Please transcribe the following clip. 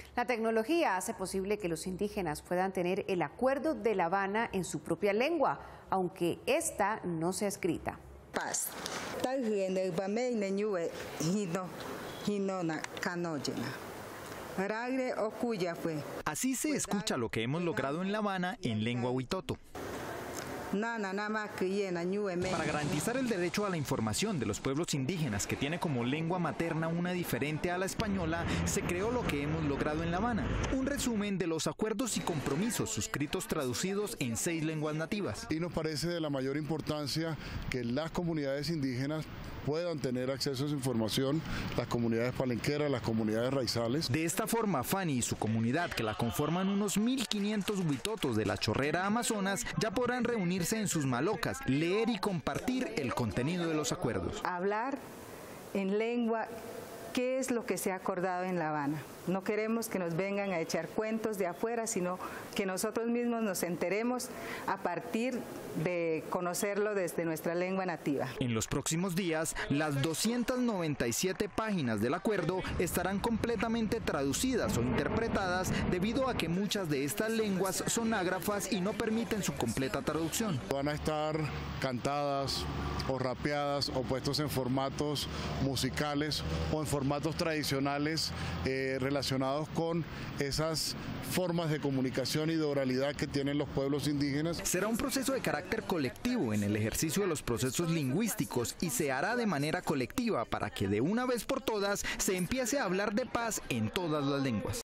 La tecnología hace posible que los indígenas puedan tener el acuerdo de La Habana en su propia lengua, aunque esta no sea escrita. Así se escucha lo que hemos logrado en La Habana en lengua huitoto. Para garantizar el derecho a la información de los pueblos indígenas, que tiene como lengua materna una diferente a la española, se creó lo que hemos logrado en La Habana, un resumen de los acuerdos y compromisos suscritos traducidos en 6 lenguas nativas. Y nos parece de la mayor importancia que las comunidades indígenas puedan tener acceso a esa información, las comunidades palenqueras, las comunidades raizales. De esta forma, Fanny y su comunidad, que la conforman unos 1.500 huitotos de la Chorrera Amazonas, ya podrán reunirse en sus malocas, leer y compartir el contenido de los acuerdos. Hablar en lengua, ¿qué es lo que se ha acordado en La Habana? No queremos que nos vengan a echar cuentos de afuera, sino que nosotros mismos nos enteremos a partir de conocerlo desde nuestra lengua nativa. En los próximos días, las 297 páginas del acuerdo estarán completamente traducidas o interpretadas debido a que muchas de estas lenguas son ágrafas y no permiten su completa traducción. Van a estar cantadas o rapeadas o puestos en formatos musicales o en formatos tradicionales relacionados con esas formas de comunicación y de oralidad que tienen los pueblos indígenas. Será un proceso de carácter colectivo en el ejercicio de los procesos lingüísticos y se hará de manera colectiva para que de una vez por todas se empiece a hablar de paz en todas las lenguas.